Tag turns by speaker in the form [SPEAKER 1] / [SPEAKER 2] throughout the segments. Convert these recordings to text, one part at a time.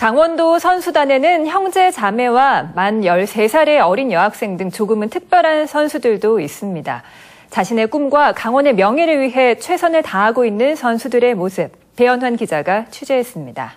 [SPEAKER 1] 강원도 선수단에는 형제 자매와 만 13살의 어린 여학생 등 조금은 특별한 선수들도 있습니다. 자신의 꿈과 강원의 명예를 위해 최선을 다하고 있는 선수들의 모습, 배연환 기자가 취재했습니다.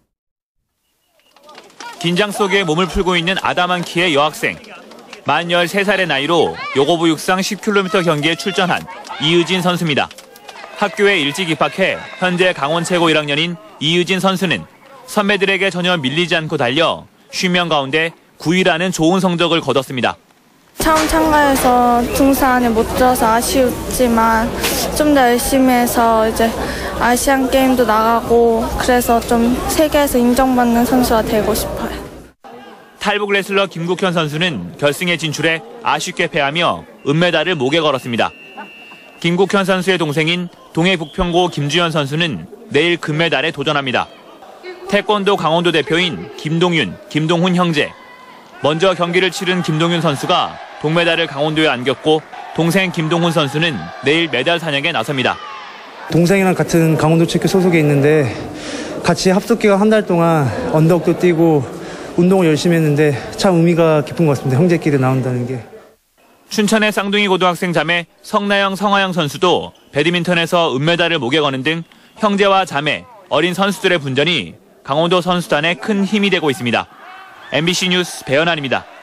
[SPEAKER 2] 긴장 속에 몸을 풀고 있는 아담한 키의 여학생. 만 13살의 나이로 요고부 육상 10km 경기에 출전한 이의진 선수입니다. 학교에 일찍 입학해 현재 강원 최고 1학년인 이의진 선수는 선배들에게 전혀 밀리지 않고 달려 쉬면 가운데 9위라는 좋은 성적을 거뒀습니다.
[SPEAKER 3] 처음 참가해서 등산에 못 들어서 아쉬웠지만 좀 더 열심히 해서 이제 아시안 게임도 나가고 그래서 좀 세계에서 인정받는 선수가 되고 싶어요.
[SPEAKER 2] 탈북 레슬러 김국현 선수는 결승에 진출해 아쉽게 패하며 은메달을 목에 걸었습니다. 김국현 선수의 동생인 동해 부평고 김주현 선수는 내일 금메달에 도전합니다. 태권도 강원도 대표인 김동윤, 김동훈 형제. 먼저 경기를 치른 김동윤 선수가 동메달을 강원도에 안겼고 동생 김동훈 선수는 내일 메달 사냥에 나섭니다.
[SPEAKER 4] 동생이랑 같은 강원도 체육 소속에 있는데 같이 합숙기간 한 달 동안 언덕도 뛰고 운동을 열심히 했는데 참 의미가 깊은 것 같습니다. 형제끼리 나온다는 게.
[SPEAKER 2] 춘천의 쌍둥이 고등학생 자매 성나영, 성하영 선수도 배드민턴에서 은메달을 목에 거는 등 형제와 자매, 어린 선수들의 분전이 강원도 선수단에 큰 힘이 되고 있습니다. MBC 뉴스 배연환입니다.